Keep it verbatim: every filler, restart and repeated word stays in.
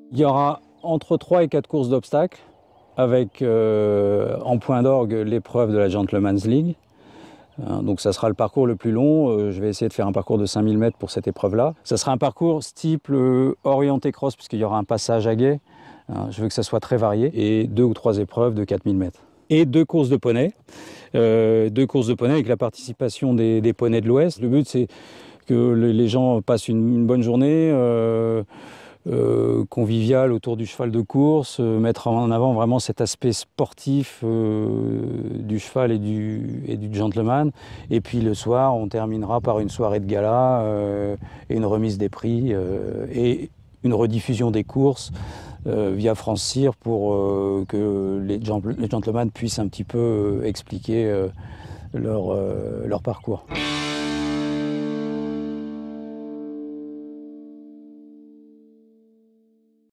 Il y aura entre trois et quatre courses d'obstacles, avec euh, en point d'orgue l'épreuve de la Gentleman's League. Hein, donc ça sera le parcours le plus long. Euh, je vais essayer de faire un parcours de cinq mille mètres pour cette épreuve-là. Ça sera un parcours type euh, orienté cross, puisqu'il y aura un passage à gué. Hein, je veux que ça soit très varié. Et deux ou trois épreuves de quatre mille mètres. Et deux courses de poney. Euh, deux courses de poney avec la participation des, des poneys de l'Ouest. Le but, c'est que les gens passent une, une bonne journée. Euh, Euh, convivial autour du cheval de course, euh, mettre en avant vraiment cet aspect sportif euh, du cheval et du, et du gentleman. Et puis le soir, on terminera par une soirée de gala euh, et une remise des prix euh, et une rediffusion des courses euh, via France Cyr pour euh, que les, les gentlemen puissent un petit peu euh, expliquer euh, leur, euh, leur parcours.